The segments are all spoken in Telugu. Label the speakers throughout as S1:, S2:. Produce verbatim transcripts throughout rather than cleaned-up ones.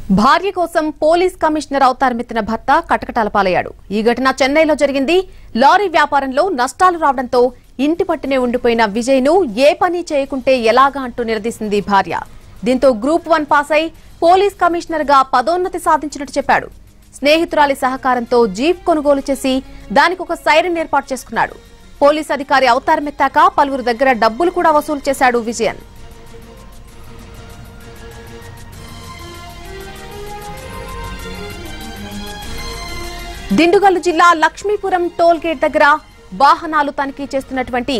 S1: భార్య కోసం పోలీస్ కమిషనర్ అవతారమెత్తిన భర్త కటకటాలపాలయ్యాడు. ఈ ఘటన చెన్నైలో జరిగింది. లారీ వ్యాపారంలో నష్టాలు రావడంతో ఇంటి పట్టునే ఉండిపోయిన విజయ్ను ఏ పని చేయకుంటే ఎలాగా అంటూ నిలదీసింది భార్య. దీంతో గ్రూప్ వన్ పాస్ అయి పోలీస్ కమిషనర్ గా పదోన్నతి సాధించినట్టు చెప్పాడు. స్నేహితురాలి సహకారంతో జీప్ కొనుగోలు చేసి దానికి ఒక సైరన్ ఏర్పాటు చేసుకున్నాడు. పోలీస్ అధికారి అవతారమెత్తాక పలువురు దగ్గర డబ్బులు కూడా వసూలు చేశాడు విజయన్. దిండుగల్లు జిల్లా లక్ష్మీపురం టోల్ గేట్ దగ్గర వాహనాలు తనిఖీ చేస్తున్నటువంటి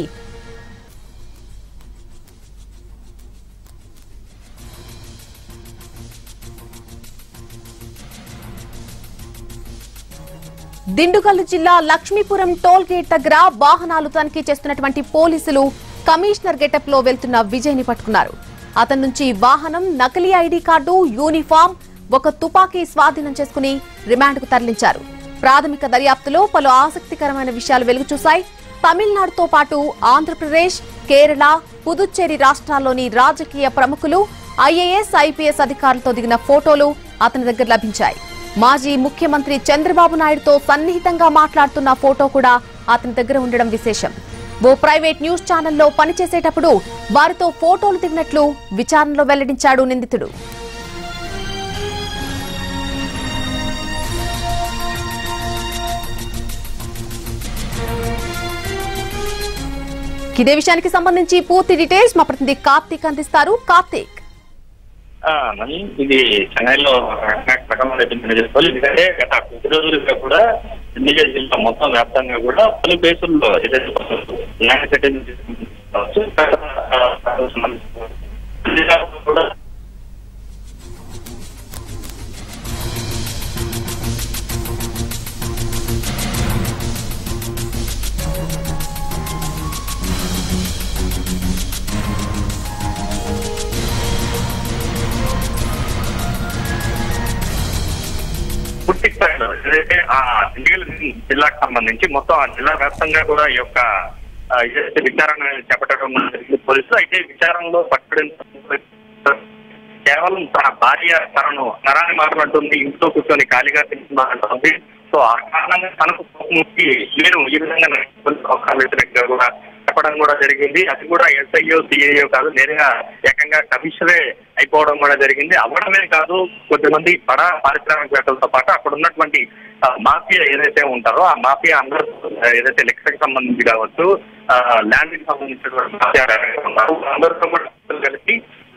S1: దిండుగల్లు జిల్లా లక్ష్మీపురం టోల్ గేట్ దగ్గర వాహనాలు తనిఖీ చేస్తున్నటువంటి పోలీసులు కమిషనర్ గెటప్ లో వెళ్తున్న విజయ్ ని పట్టుకున్నారు. అతని నుంచి వాహనం, నకిలీ ఐడి కార్డు, యూనిఫామ్, ఒక తుపాకీ స్వాధీనం చేసుకుని రిమాండ్ కు తరలించారు. ప్రాథమిక దర్యాప్తులో పలు ఆసక్తికరమైన విషయాలు వెలుగుచూశాయి. తమిళనాడుతో పాటు ఆంధ్రప్రదేశ్, కేరళ, పుదుచ్చేరి రాష్ట్రాల్లోని రాజకీయ ప్రముఖులు, ఐఏఎస్, ఐపీఎస్ అధికారులతో దిగిన ఫోటోలు అతని దగ్గర లభించాయి. మాజీ ముఖ్యమంత్రి చంద్రబాబు నాయుడుతో సన్నిహితంగా మాట్లాడుతున్న ఫోటో కూడా అతని దగ్గర ఉండడం విశేషం. ఓ ప్రైవేట్ న్యూస్ ఛానల్లో పనిచేసేటప్పుడు వారితో ఫోటోలు దిగినట్లు విచారణలో వెల్లడించాడు నిందితుడు. ఇదే విషయానికి సంబంధించి పూర్తి డీటెయిల్స్ మా ప్రతినిధి కార్తీక్ అందిస్తారు. కార్తీక్,
S2: ఇది చెన్నైలో చేసుకోవాలి. ఎందుకంటే గత కొద్ది రోజులుగా కూడా ఎన్నికల జిల్లా మొత్తం వ్యాప్తంగా కూడా పలు కేసుల్లో ఏదైతే ల్యాండ్ సెటిల్మెంట్ కూడా పూర్తి స్థాయిలో ఏదైతే ఆ ఎన్నికల జిల్లాకు సంబంధించి మొత్తం ఆ జిల్లా వ్యాప్తంగా కూడా ఈ యొక్క ఏదైతే విచారణ చేపట్టడం జరిగింది పోలీసులు. అయితే విచారణలో పట్టుబడిన కేవలం తన భార్య తనను నరాన్ని మాట్లాడుతుంది, ఇంట్లో కూర్చొని ఖాళీగా తింటున్నారంటుంది. సో ఆ కారణంగా తనకు ముక్కి నేను ఈ విధంగా అవకాశాలు వ్యతిరేకంగా కూడా చెప్పడం కూడా జరిగింది. అది కూడా ఎస్ఐఓ సిఐఓ కాదు, నేరుగా ఏకంగా కమిషనరే అయిపోవడం కూడా జరిగింది. అవ్వడమే కాదు, కొద్దిమంది బడా పారిశ్రామికవేత్తలతో పాటు అక్కడ ఉన్నటువంటి మాఫియా ఏదైతే ఉంటారో ఆ మాఫియా అందరూ ఏదైతే లెక్కకు సంబంధించి కావచ్చు, ల్యాండ్ కి సంబంధించినటువంటి మాఫియా ఉన్నారు అందరితో కూడా కలిసి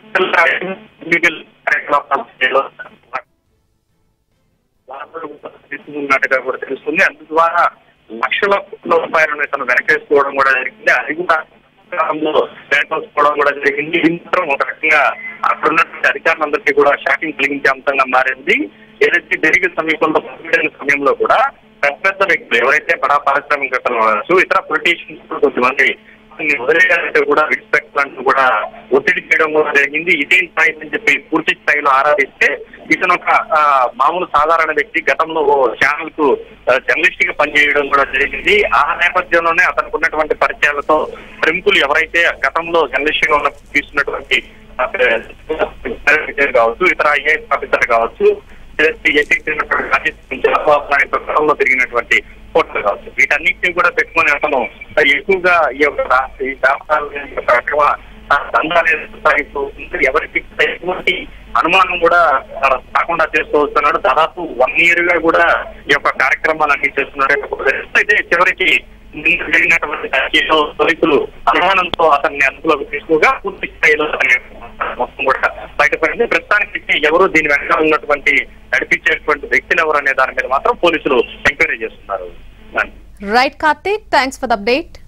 S2: తీసుకున్నట్టుగా కూడా తెలుస్తుంది. అందు ద్వారా లక్షల కోట్ల రూపాయలను తను వెనకేసుకోవడం కూడా జరిగింది. అది కూడా వెనకేసుకోవడం కూడా జరిగింది. ఇంత ఒక రకంగా అక్కడ ఉన్నటువంటి అధికారులందరికీ కూడా షాకింగ్ కలిగించే అంశంగా మారింది. ఏదైతే జరిగే సమీపంలో పనిచేయని సమయంలో కూడా పెద్ద పెద్ద వ్యక్తులు ఎవరైతే బడా పారిశ్రామికవేత్తలు కావచ్చు, ఇతర పొలిటీషియన్స్ కొంతమంది వదిలేయాలంటే కూడా విడిచిపెట్టాలంటూ కూడా ఒత్తిడి చేయడం కూడా జరిగింది. ఇదేం స్థాయి అని చెప్పి పూర్తి స్థాయిలో ఆరాధిస్తే ఇతను ఒక మామూలు సాధారణ వ్యక్తి, గతంలో ఓ ఛానల్ కు జర్నలిస్ట్ గా పనిచేయడం కూడా జరిగింది. ఆ నేపథ్యంలోనే అతనికి ఉన్నటువంటి పరిచయాలతో ప్రముఖులు ఎవరైతే గతంలో జర్నలిస్ట్ గా ఉన్న తీసుకున్నటువంటి కావచ్చు, ఇతర ఐఏఎస్ ఆఫీసర్ కావచ్చు, గతంలో తిరిగినటువంటి ఫోటోలు కావచ్చు, వీటన్నిటిని కూడా పెట్టుకుని అతను ఎక్కువగా ఈ యొక్క ఈ దందాలు ఎవరికి ఎటువంటి అనుమానం కూడా కాకుండా చేస్తూ వస్తున్నాడు. దాదాపు వన్ ఇయర్ గా కూడా ఈ యొక్క కార్యక్రమాలన్నీ చేస్తున్నాడు. అయితే చివరికి జరిగినటువంటి పోలీసులు అనుమానంతో అతన్ని అదుపులోకి తీసుకోగా పూర్తి స్థాయిలో మొత్తం కూడా బయటపడింది. ప్రస్తుతానికి ఎవరు దీని వెనక ఉన్నటువంటి నడిపించేటువంటి వ్యక్తులు ఎవరు అనే దాని మీద మాత్రం పోలీసులు ఎంక్వైరీ చేస్తున్నారు.
S1: Right Karthik, thanks for the update.